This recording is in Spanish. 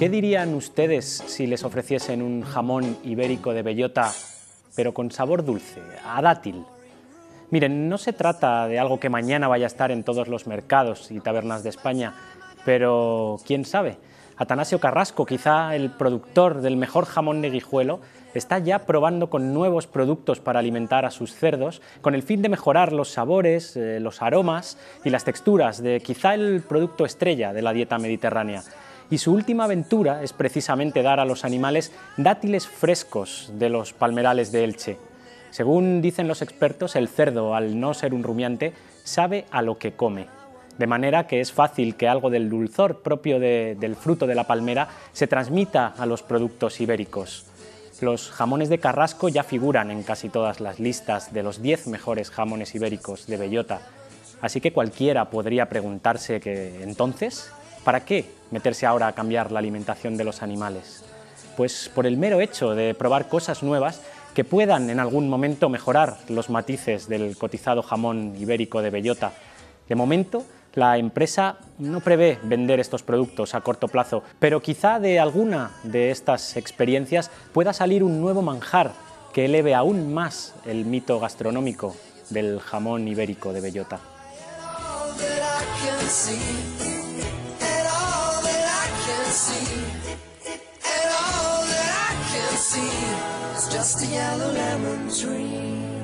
¿Qué dirían ustedes si les ofreciesen un jamón ibérico de bellota, pero con sabor dulce, a dátil? Miren, no se trata de algo que mañana vaya a estar en todos los mercados y tabernas de España, pero quién sabe. Atanasio Carrasco, quizá el productor del mejor jamón de Guijuelo, está ya probando con nuevos productos para alimentar a sus cerdos, con el fin de mejorar los sabores, los aromas y las texturas de quizá el producto estrella de la dieta mediterránea. Y su última aventura es precisamente dar a los animales dátiles frescos de los palmerales de Elche. Según dicen los expertos, el cerdo, al no ser un rumiante, sabe a lo que come. De manera que es fácil que algo del dulzor propio del fruto de la palmera se transmita a los productos ibéricos. Los jamones de Carrasco ya figuran en casi todas las listas de los 10 mejores jamones ibéricos de bellota. Así que cualquiera podría preguntarse que, entonces, ¿para qué meterse ahora a cambiar la alimentación de los animales? Pues por el mero hecho de probar cosas nuevas que puedan en algún momento mejorar los matices del cotizado jamón ibérico de bellota. De momento, la empresa no prevé vender estos productos a corto plazo, pero quizá de alguna de estas experiencias pueda salir un nuevo manjar que eleve aún más el mito gastronómico del jamón ibérico de bellota. It's just a yellow lemon tree.